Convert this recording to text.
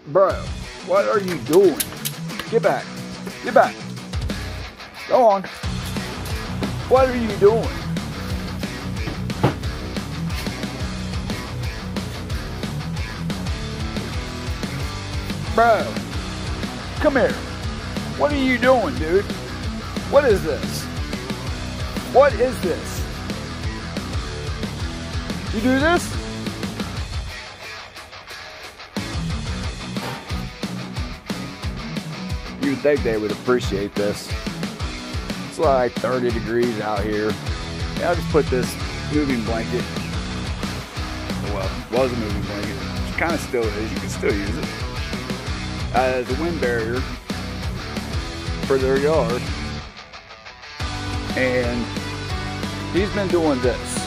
Bro, what are you doing? Get back. Get back. Go on. What are you doing? Bro, come here. What are you doing, dude? What is this? What is this? You do this? You'd think they would appreciate this. It's like 30 degrees out here. Yeah, I'll just put this moving blanket. Well, it was a moving blanket. It kind of still is. You can still use it as a wind barrier for their yard. And he's been doing this.